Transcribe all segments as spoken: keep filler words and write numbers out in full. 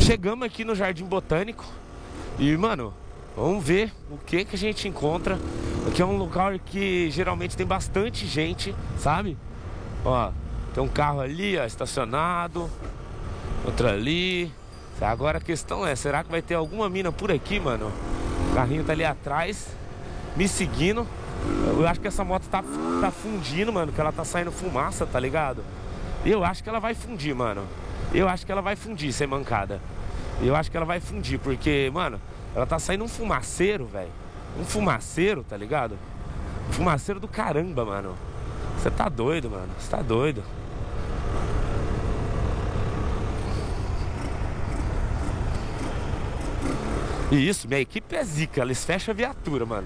chegamos aqui no Jardim Botânico e, mano, vamos ver o que que a gente encontra. Aqui é um lugar que geralmente tem bastante gente, sabe? Ó, tem um carro ali, ó, estacionado. Outro ali. Agora a questão é, será que vai ter alguma mina por aqui, mano? O carrinho tá ali atrás, me seguindo. Eu acho que essa moto tá, tá fundindo, mano, que ela tá saindo fumaça, tá ligado? Eu acho que ela vai fundir, mano. Eu acho que ela vai fundir, sem mancada. Eu acho que ela vai fundir, porque, mano, ela tá saindo um fumaceiro, velho. Um fumaceiro, tá ligado? Um fumaceiro do caramba, mano. Você tá doido, mano. Você tá doido. E isso, minha equipe é zica. Eles fecham a viatura, mano.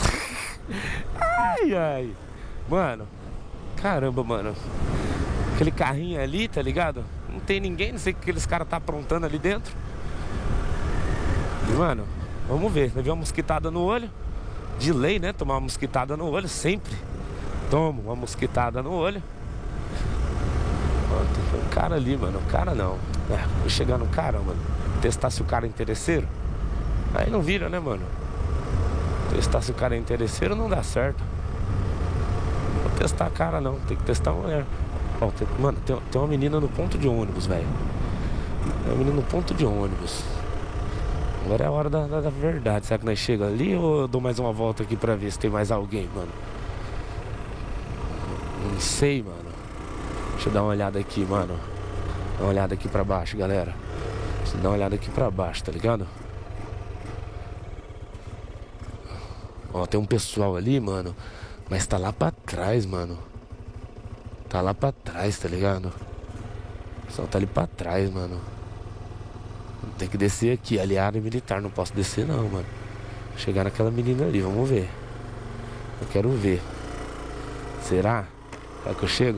Ai, ai. Mano, caramba, mano. Aquele carrinho ali, tá ligado? Não tem ninguém, não sei o que aqueles caras tá aprontando ali dentro. E, mano, vamos ver. Levei uma mosquitada no olho. De lei, né? Tomar uma mosquitada no olho, sempre. Tomo uma mosquitada no olho. Ó, tem um cara ali, mano. O cara não. É, vou chegar no cara, mano. Testar se o cara é interesseiro. Aí não vira, né, mano? Testar se o cara é interesseiro não dá certo. Não vou testar a cara, não. Tem que testar a mulher. Ó, tem, mano, tem, tem uma menina no ponto de ônibus, velho. Tem uma menina no ponto de ônibus. Agora é a hora da, da, da verdade. Será que nós chega ali ou eu dou mais uma volta aqui pra ver se tem mais alguém, mano? Não sei, mano. Deixa eu dar uma olhada aqui, mano. Dá uma olhada aqui pra baixo, galera. Deixa eu dar uma olhada aqui pra baixo, tá ligado? Ó, tem um pessoal ali, mano. Mas tá lá pra trás, mano. Tá lá pra trás, tá ligado? O pessoal tá ali pra trás, mano. Tem que descer aqui, ali é área militar. Não posso descer não, mano. Chegar naquela menina ali, vamos ver. Eu quero ver. Será? Será que eu chego?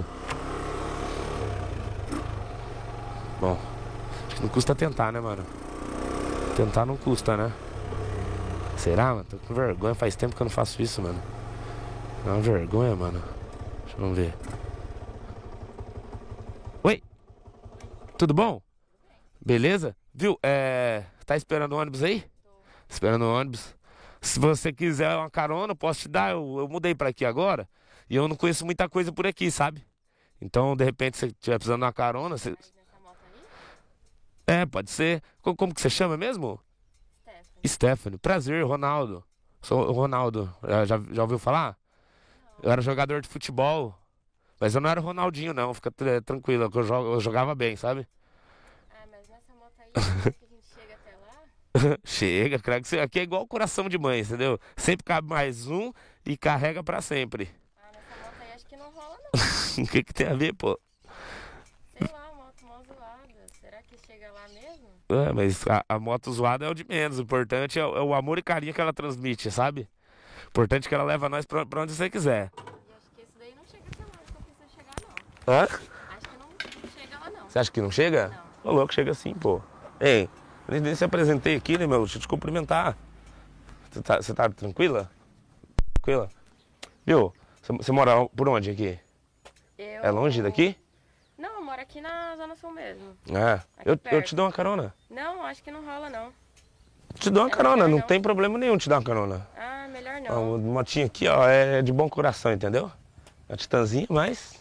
Bom, acho que não custa tentar, né, mano? Tentar não custa, né? Será, mano? Tô com vergonha, faz tempo que eu não faço isso, mano. É uma vergonha, mano. Deixa eu ver. Oi! Tudo bom? Beleza? Viu? É... Tá esperando o ônibus aí? Tô. Esperando o ônibus. Se você quiser uma carona, eu posso te dar. Eu, eu mudei pra aqui agora. E eu não conheço muita coisa por aqui, sabe? Então, de repente, se você estiver precisando de uma carona... Você... É, pode ser. Como, como que você chama mesmo? Stephanie. Stephanie. Prazer, Ronaldo. Sou o Ronaldo. Já, já ouviu falar? Não. Eu era jogador de futebol. Mas eu não era o Ronaldinho, não. Fica tranquilo, eu, jogo, eu jogava bem, sabe? Ah, mas nessa moto aí, que a gente chega até lá? Chega, creio que você... Aqui é igual o coração de mãe, entendeu? Sempre cabe mais um e carrega pra sempre. Ah, nessa moto aí acho que não rola, não. O que que tem a ver, pô? Sei lá, moto mó zoada. Será que chega lá mesmo? É, mas a, a moto zoada é o de menos. O importante é o, é o amor e carinho que ela transmite, sabe? O importante é que ela leva nós pra, pra onde você quiser. E acho que esse daí não chega até lá, não precisa chegar, não. Hã? Acho que não chega lá, não. Você acha que não chega? Não. Ô, louco, chega sim, pô. Ei, eu nem se apresentei aqui, né, meu? Deixa eu te cumprimentar. Você tá, você tá tranquila? Tranquila? Viu? Você, você mora por onde aqui? Eu... É longe daqui? Não, eu moro aqui na Zona Sul mesmo. É. Eu, eu te dou uma carona. Não, acho que não rola, não. Te dou uma É carona, não, não tem problema nenhum te dar uma carona. Ah, melhor Ó, não. uma motinha aqui, ó, é de bom coração, entendeu? É uma titãzinha, mas...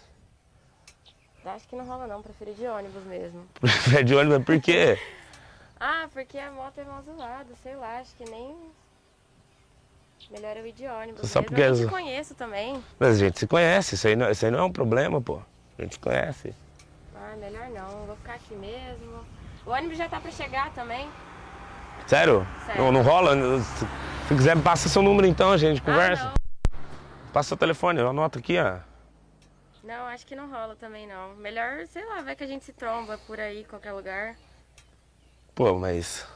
Acho que não rola, não. Prefiro de ônibus mesmo. É de ônibus, por quê? Ah, porque a moto é mal zoada, sei lá, acho que nem... Melhor eu ir de ônibus. Só mesmo. porque... Eu te conheço também. Mas a gente se conhece, isso aí, não, isso aí não é um problema, pô. A gente se conhece. Ah, melhor não, vou ficar aqui mesmo. O ônibus já tá pra chegar também. Sério? Sério. Não, não rola? Se, se quiser, passa seu número então, a gente conversa. Ah, não. Passa seu telefone, eu anoto aqui, ó. Não, acho que não rola também, não. Melhor, sei lá, vai que a gente se tromba por aí, qualquer lugar. Pô, mas...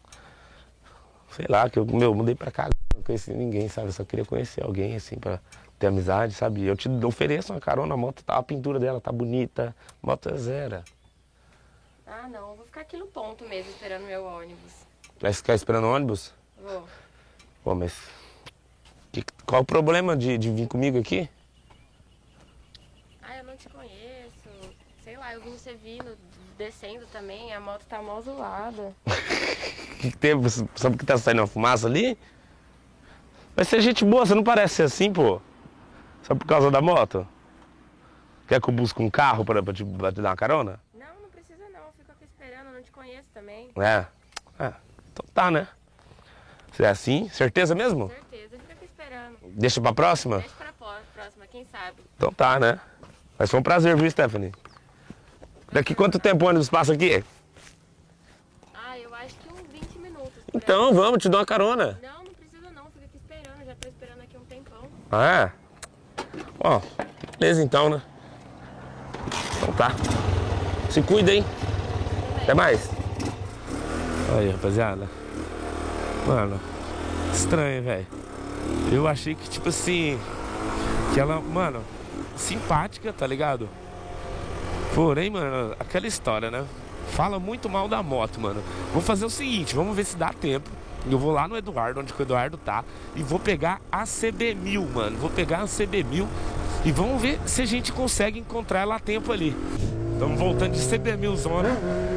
Sei lá, que eu, meu, mudei pra cá, não conheci ninguém, sabe? Eu só queria conhecer alguém, assim, pra ter amizade, sabe? Eu te ofereço uma carona, a moto tá, a pintura dela tá bonita, a moto é zero. Ah, não, vou ficar aqui no ponto mesmo, esperando meu ônibus. Vai ficar esperando o ônibus? Vou. Pô, mas... Que, qual o problema de, de vir comigo aqui? Ah, eu não te conheço. Sei lá, eu vi você vindo descendo também, a moto tá mó zoada. O que, que teve? Sabe que tá saindo uma fumaça ali? Vai ser gente boa, você não parece ser assim, pô. Só por causa da moto? Quer que eu busque um carro pra, pra, te, pra te dar uma carona? Não, não precisa não, fico aqui esperando, não te conheço também. É? É, então tá, né? Se é assim, certeza mesmo? Certeza, fica aqui esperando. Deixa pra próxima? Deixa pra próxima, quem sabe. Então tá, né? Mas foi um prazer, viu, Stephanie? Daqui quanto tempo o ônibus passa aqui? Ah, eu acho que uns vinte minutos. Então, vamos, te dou uma carona. Não, não precisa não, fica aqui esperando, já tô esperando aqui um tempão. Ah, é? Ó, beleza então, né? Então tá. Se cuida, hein? Até mais. Aí, rapaziada. Mano, estranho, velho. Eu achei que, tipo assim, que ela, mano, simpática, tá ligado? Porém, mano, aquela história, né? Fala muito mal da moto, mano. Vou fazer o seguinte, vamos ver se dá tempo. Eu vou lá no Eduardo, onde que o Eduardo tá, e vou pegar a C B mil, mano. Vou pegar a C B mil e vamos ver se a gente consegue encontrar ela a tempo ali. Estamos voltando de C B mil zona.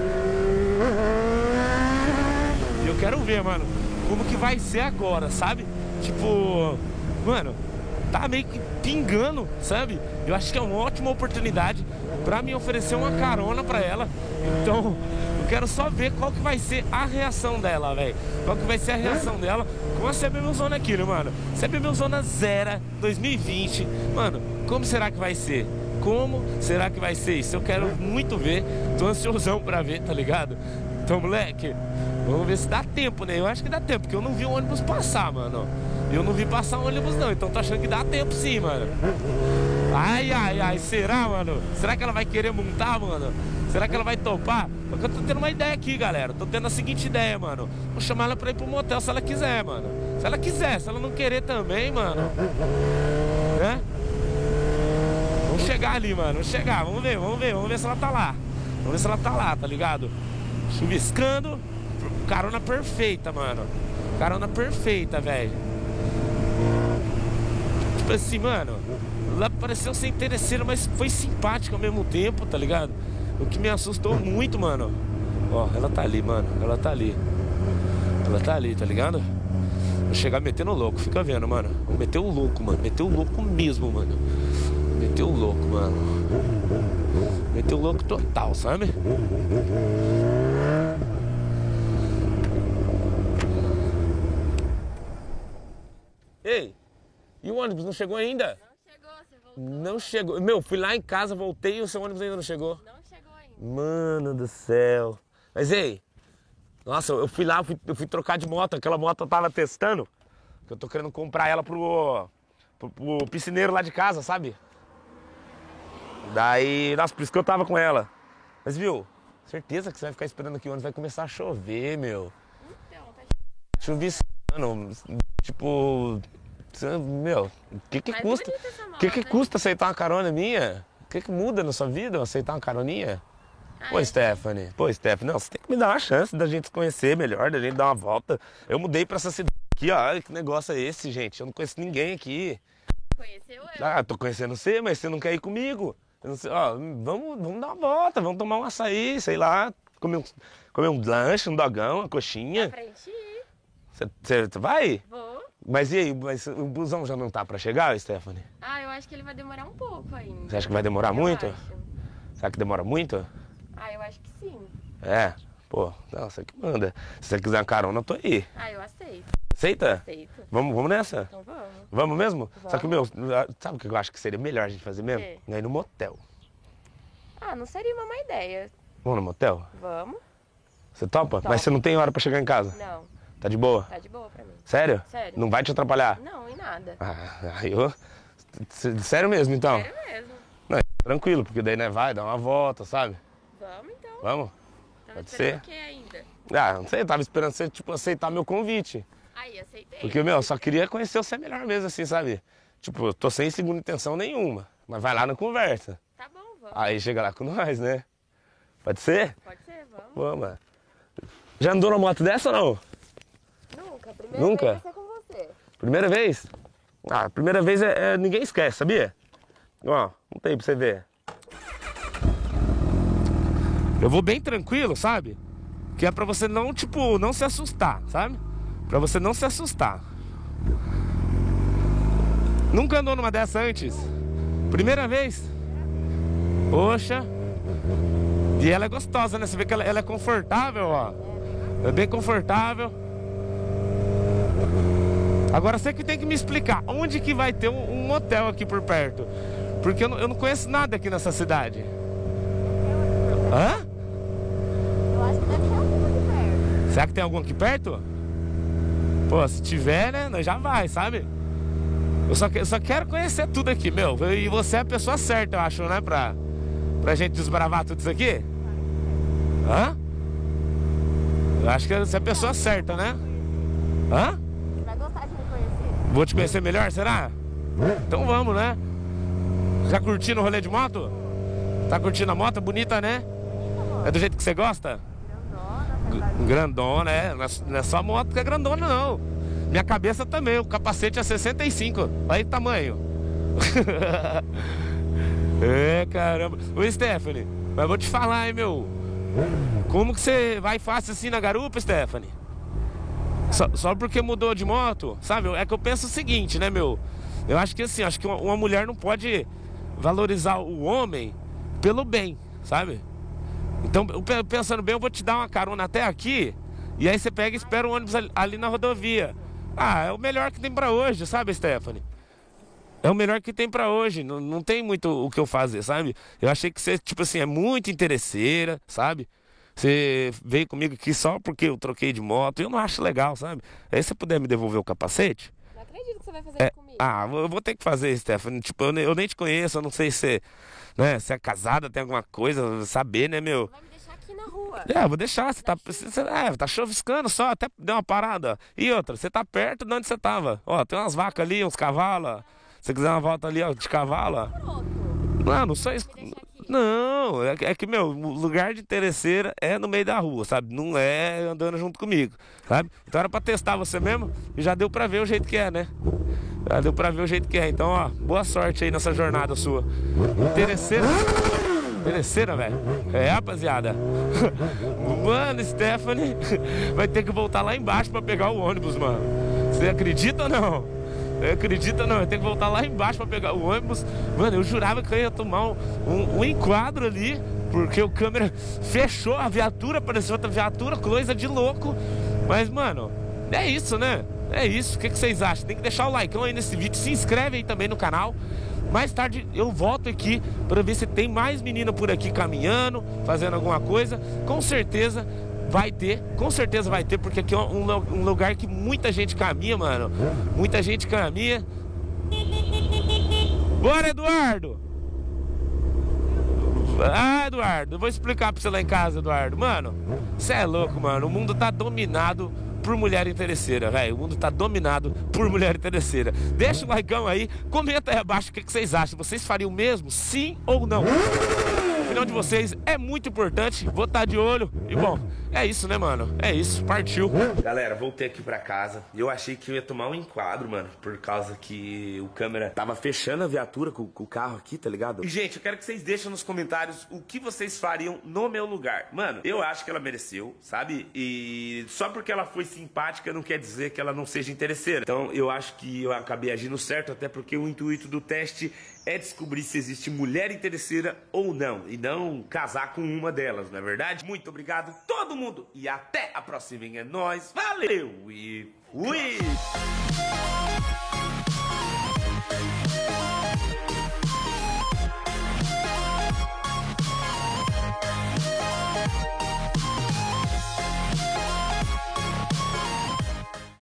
E eu quero ver, mano, como que vai ser agora, sabe? Tipo, mano, tá meio que pingando, sabe? Eu acho que é uma ótima oportunidade pra me oferecer uma carona pra ela. Então, eu quero só ver qual que vai ser a reação dela, velho. Qual que vai ser a reação dela com a C B mil Zona aqui, né, mano? C B mil Zona Zero dois mil e vinte. Mano, como será que vai ser? Como será que vai ser isso? Eu quero muito ver. Tô ansiosão pra ver, tá ligado? Então, moleque, vamos ver se dá tempo, né? Eu acho que dá tempo, porque eu não vi o ônibus passar, mano. Eu não vi passar o ônibus, não. Então tô achando que dá tempo sim, mano. Ai, ai, ai. Será, mano? Será que ela vai querer montar, mano? Será que ela vai topar? Porque eu tô tendo uma ideia aqui, galera. Tô tendo a seguinte ideia, mano. Vou chamar ela pra ir pro motel se ela quiser, mano. Se ela quiser. Se ela não querer também, mano. Né? Vamos chegar ali, mano. Vamos chegar. Vamos ver, vamos ver. Vamos ver se ela tá lá. Vamos ver se ela tá lá, tá ligado? Chuviscando. Carona perfeita, mano. Carona perfeita, velho. Tipo assim, mano, ela pareceu ser interesseira, mas foi simpática ao mesmo tempo, tá ligado? O que me assustou muito, mano. Ó, ela tá ali, mano. Ela tá ali. Ela tá ali, tá ligado? Vou chegar metendo louco, fica vendo, mano. Vou meter o louco, mano. Meter o louco mesmo, mano. Meter o louco, mano. Meter o louco total, sabe? Ei, e o ônibus não chegou ainda? Não chegou, você voltou. Não chegou. Meu, fui lá em casa, voltei e o seu ônibus ainda não chegou. Não chegou ainda. Mano do céu. Mas ei, nossa, eu fui lá, fui, eu fui trocar de moto. Aquela moto eu tava testando, que eu tô querendo comprar ela pro, pro, pro piscineiro lá de casa, sabe? Daí, nossa, por isso que eu tava com ela. Mas viu, certeza que você vai ficar esperando aqui o ônibus vai começar a chover, meu. Então, tá Chuviscando, tipo... Meu, o que que Mas custa? bonita essa moto, O que que hein? custa aceitar uma carona minha? O que que muda na sua vida eu aceitar uma caroninha? Ah, Pô, é? Stephanie, pô, Stephanie, não, você tem que me dar uma chance da gente se conhecer melhor, da gente dar uma volta. Eu mudei pra essa cidade aqui, ó, olha que negócio é esse, gente? Eu não conheço ninguém aqui. Conheceu eu? Ah, tô conhecendo você, mas você não quer ir comigo. Eu não sei, ó, vamos, vamos dar uma volta, vamos tomar um açaí, sei lá, comer um, comer um lanche, um dogão, uma coxinha. Pra gente ir. Você vai? Vou. Mas e aí, mas o busão já não tá pra chegar, Stephanie? Ah, eu acho que ele vai demorar um pouco ainda. Você acha que vai demorar Eu muito? acho. Será que demora muito? Ah, eu acho que sim. É, pô, não, você que manda. Se você quiser uma carona, eu tô aí. Ah, eu aceito. Aceita? Aceito. Vamos, vamos nessa? Então vamos. Vamos mesmo? Só que, meu, Vamos. sabe o que eu acho que seria melhor a gente fazer mesmo? quê? Ir no motel. Ah, não seria uma má ideia. Vamos no motel? Vamos? Você topa? Topo. Mas você não tem hora pra chegar em casa? Não, Tá de boa? tá de boa pra mim. Sério? Sério. Não vai te atrapalhar? Não, em nada. Ah, aí eu... Sério mesmo, então? Sério mesmo. Não, tranquilo, porque daí, né, vai dar uma volta, sabe? Vamos então. Vamos? Tava pode esperando ser. o que ainda? Ah, não sei, eu tava esperando você, tipo, aceitar meu convite. Aí, aceitei. Porque, meu, eu só queria conhecer você melhor mesmo, assim, sabe? Tipo, eu tô sem segunda intenção nenhuma, mas vai lá na conversa. Tá bom, vamos. Aí chega lá com nós, né? Pode ser? Pode ser, vamos. Vamos. Já andou na moto dessa ou não? Nunca. Primeira Nunca? vez vai ser com você. Primeira vez? Ah, primeira vez é, é- ninguém esquece, sabia? Ó, não tem pra você ver. Eu vou bem tranquilo, sabe? Que é pra você não, tipo, não se assustar, sabe? Pra você não se assustar. Nunca andou numa dessa antes? Primeira vez? Poxa. E ela é gostosa, né? Você vê que ela, ela é confortável, ó. É bem confortável. Agora você que tem que me explicar onde que vai ter um, um motel aqui por perto. Porque eu não, eu não conheço nada aqui nessa cidade. Hã? Eu acho que deve ter algum aqui perto. Será que tem algum aqui perto? Pô, se tiver, né? Nós já vai, sabe? Eu só, eu só quero conhecer tudo aqui, meu. E você é a pessoa certa, eu acho, né? Pra, pra gente desbravar tudo isso aqui. Hã? Eu acho que você é a pessoa certa, né? Hã? Você vai gostar de me conhecer. Vou te conhecer melhor, será? Então vamos, né? Já curtindo o rolê de moto? Tá curtindo a moto? Bonita, né? É do jeito que você gosta? Grandona, Grandona, é. Não é só moto que é grandona, não. Minha cabeça também. O capacete é sessenta e cinco. Olha aí o tamanho. É, caramba. Ô, Stephanie, mas vou te falar, hein, meu. Como que você vai fácil assim na garupa, Stephanie? Só, só porque mudou de moto, sabe? É que eu penso o seguinte, né, meu? Eu acho que assim, acho que uma, uma mulher não pode valorizar o homem pelo bem, sabe? Então, eu pensando bem, eu vou te dar uma carona até aqui. E aí você pega e espera o ônibus ali, ali na rodovia. Ah, é o melhor que tem pra hoje, sabe, Stephanie? É o melhor que tem pra hoje. Não, não tem muito o que eu fazer, sabe? Eu achei que você, tipo assim, é muito interesseira, sabe? Você veio comigo aqui só porque eu troquei de moto. Eu não acho legal, sabe? Aí se você puder me devolver o capacete. Não acredito que você vai fazer É, isso comigo. ah, eu vou ter que fazer, Stephanie. Tipo, eu nem, eu nem te conheço, eu não sei se, né, se é casada, tem alguma coisa, saber, né, meu? Vai me deixar aqui na rua. É, eu vou deixar, você tá, você, é, tá chuviscando só, até deu uma parada. E outra, você tá perto de onde você tava. Ó, tem umas vacas ali, uns cavalos, ó. Se você quiser uma volta ali, ó, de cavalo, ó. Pronto. Não, não sou isso. Me deixa aqui. Não, é, que- é que, meu, o lugar de interesseira é no meio da rua, sabe? Não é andando junto comigo, sabe? Então era pra testar você mesmo e já deu pra ver o jeito que é, né? Já deu pra ver o jeito que é. Então, ó, boa sorte aí nessa jornada sua. Interesseira. Interesseira, velho. É, rapaziada. Mano, Stephanie vai ter que voltar lá embaixo pra pegar o ônibus, mano. Você acredita ou não? Acredita não, eu tenho que voltar lá embaixo pra pegar o ônibus. Mano, eu jurava que eu ia tomar um, um, um enquadro ali, porque o câmera fechou a viatura, apareceu outra viatura, coisa de louco. Mas, mano, é isso, né? É isso, o que, que vocês acham? Tem que deixar o like aí nesse vídeo, se inscreve aí também no canal. Mais tarde eu volto aqui pra ver se tem mais menina por aqui caminhando, fazendo alguma coisa. Com certeza vai ter, com certeza vai ter, porque aqui é um, um lugar que muita gente caminha, mano. Muita gente caminha. Bora, Eduardo! Ah, Eduardo, eu vou explicar pra você lá em casa, Eduardo. Mano, você é louco, mano. O mundo tá dominado por mulher interesseira, velho. O mundo tá dominado por mulher interesseira. Deixa o likeão aí, comenta aí abaixo o que, que vocês acham. Vocês fariam o mesmo? Sim ou não? A opinião de vocês é muito importante. Vou estar de olho. E bom, é isso, né, mano? É isso, partiu. Galera, voltei aqui pra casa. Eu achei que eu ia tomar um enquadro, mano, por causa que o câmera tava fechando a viatura com, com o carro aqui, tá ligado? E, gente, eu quero que vocês deixem nos comentários o que vocês fariam no meu lugar. Mano, eu acho que ela mereceu, sabe? E só porque ela foi simpática não quer dizer que ela não seja interesseira. Então, eu acho que eu acabei agindo certo, até porque o intuito do teste é descobrir se existe mulher interesseira ou não, e não casar com uma delas, não é verdade? Muito obrigado todo mundo e até a próxima, é nóis, valeu e fui!